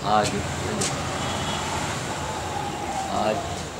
आज आज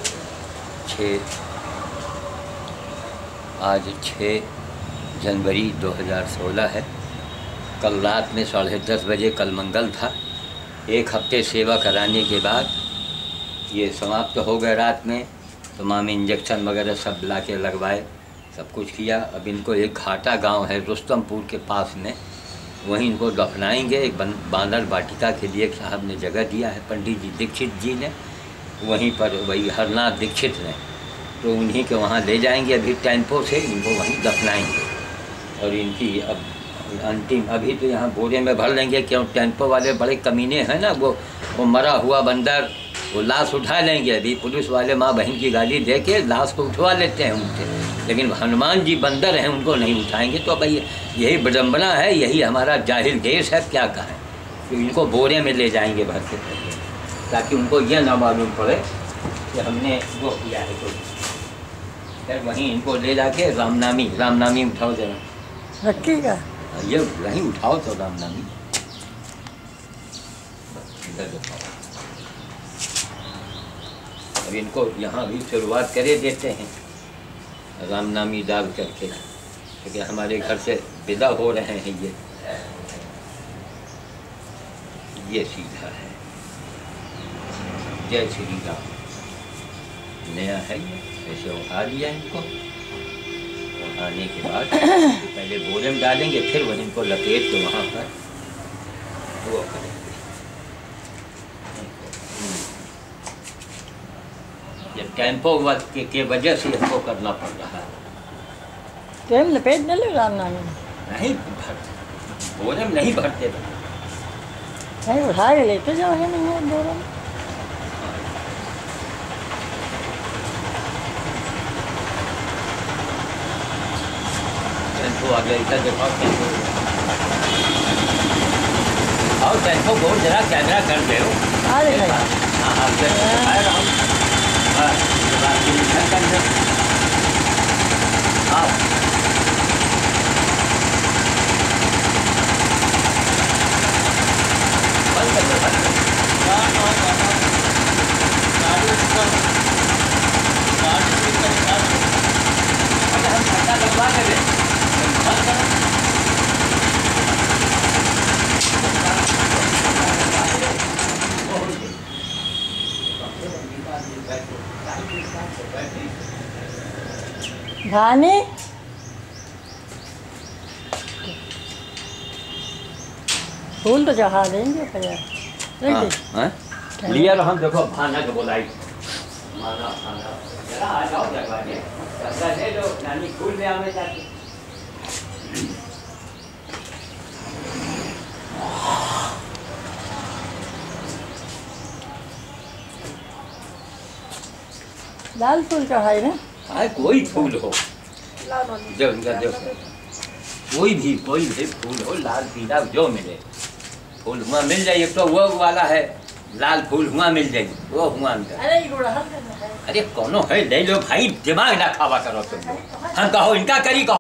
6 जनवरी 2016 है। कल रात में 10:30 बजे कल मंगल था। एक हफ्ते सेवा कराने के बाद ये समाप्त हो गए। रात में तमाम इंजेक्शन वगैरह सब ला के लगवाए, सब कुछ किया। अब इनको एक घाटा गांव है रुस्तमपुर के पास में, वहीं इनको दफनाएंगे। एक बांदर वाटिका के लिए एक साहब ने जगह दिया है, पंडित जी दीक्षित जी ने, वहीं पर वही हरनाथ दीक्षित ने, तो उन्हीं के वहाँ ले जाएंगे। अभी टेम्पो से इनको वहीं दफनाएंगे। और इनकी अब अंतिम अभी तो यहाँ बोरे में भर लेंगे, क्यों टेम्पो वाले बड़े कमीने हैं ना, वो मरा हुआ बंदर, वो लाश उठा लेंगे। अभी पुलिस वाले माँ बहन की गाली दे के लाश को उठवा लेते हैं उनसे, लेकिन हनुमान जी बंदर हैं, उनको नहीं उठाएंगे। तो भाई यही विडम्बना है, यही हमारा जाहिल देश है, क्या कहें। तो इनको बोरे में ले जाएंगे भर के, ताकि उनको यह ना मालूम पड़े कि हमने वो किया है। तो फिर वहीं इनको ले जाके रामनामी उठाओ जरा, रखिएगा ये वहीं उठाओ तो रामनामी अब इनको यहाँ भी शुरुआत करे देते हैं रामनामी डाल करके, क्योंकि हमारे घर से विदा हो रहे हैं। ये सीधा है। जय श्री राम। नया है ये, ऐसे उठा दिया इनको। उठाने के बाद पहले बोरे में डालेंगे, फिर वह इनको लपेट के वहाँ पर वो करेंगे। ये टेम्पो के वजह से इसको करना पड़ रहा है। टाइम लपेट न लो रामनामी नहीं बोरे में नहीं भरते, नहीं उठा के लेते जाओ है नहीं है बोरे में। टेम्पो आ गया, इधर देखो टेम्पो। और टेम्पो बहुत जरा कैमरा कर दे। हाँ दिखाई। हाँ दिखा रहा हूँ। धानी फूल तो चढ़ा देंगे लिया हम देखो भाना के बोलाई माना भाना जरा आ जाओ दरवाजे ले लो नानी फूल ले आवे जाके। लाल फूल चढ़ाई ना, कोई फूल हो जो इनका देखो, कोई भी फूल हो, लाल पीला जो मिले फूल हुआ मिल जाए। एक तो वो वाला है लाल फूल हुआ मिल जाए, वो हुआ अरे कौनो है ले लो भाई, दिमाग ना खावा करो तुम। हम कहो इनका करी कहो।